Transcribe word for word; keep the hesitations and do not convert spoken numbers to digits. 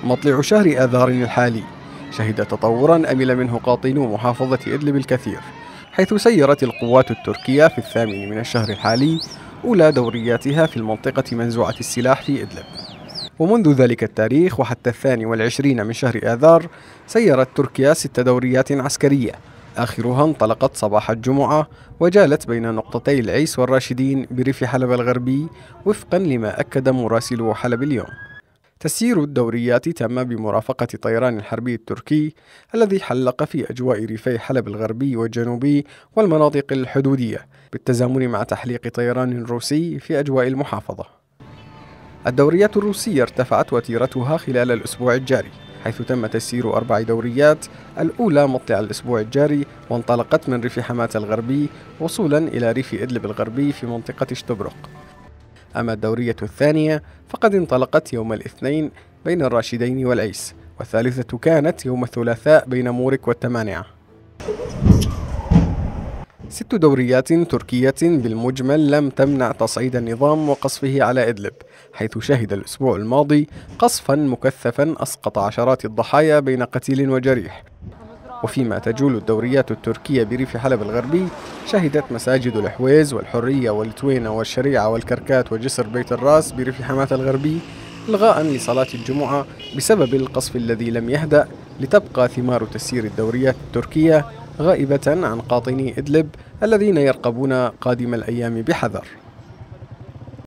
مطلع شهر آذار الحالي شهد تطورا أمل منه قاطنو محافظة إدلب الكثير، حيث سيرت القوات التركية في الثامن من الشهر الحالي أولى دورياتها في المنطقة منزوعة السلاح في إدلب. ومنذ ذلك التاريخ وحتى الثاني والعشرين من شهر آذار سيرت تركيا ست دوريات عسكرية، آخرها انطلقت صباح الجمعة وجالت بين نقطتي العيس والراشدين بريف حلب الغربي وفقا لما أكد مراسل حلب اليوم. تسيير الدوريات تم بمرافقة طيران الحربي التركي الذي حلق في أجواء ريفي حلب الغربي والجنوبي والمناطق الحدودية، بالتزامن مع تحليق طيران روسي في أجواء المحافظة. الدوريات الروسية ارتفعت وتيرتها خلال الأسبوع الجاري، حيث تم تسيير أربع دوريات، الأولى مطلع الأسبوع الجاري وانطلقت من ريف حماة الغربي وصولا إلى ريف إدلب الغربي في منطقة شتبرق. أما الدورية الثانية فقد انطلقت يوم الاثنين بين الراشدين والعيس، والثالثة كانت يوم الثلاثاء بين مورك والتمانعة. ست دوريات تركية بالمجمل لم تمنع تصعيد النظام وقصفه على إدلب، حيث شهد الأسبوع الماضي قصفا مكثفا أسقط عشرات الضحايا بين قتيل وجريح. وفيما تجول الدوريات التركية بريف حلب الغربي شهدت مساجد الحويز والحرية والتوينة والشريعة والكركات وجسر بيت الراس بريف حماة الغربي إلغاء لصلاة الجمعة بسبب القصف الذي لم يهدأ، لتبقى ثمار تسيير الدوريات التركية غائبة عن قاطني إدلب الذين يرقبون قادم الأيام بحذر.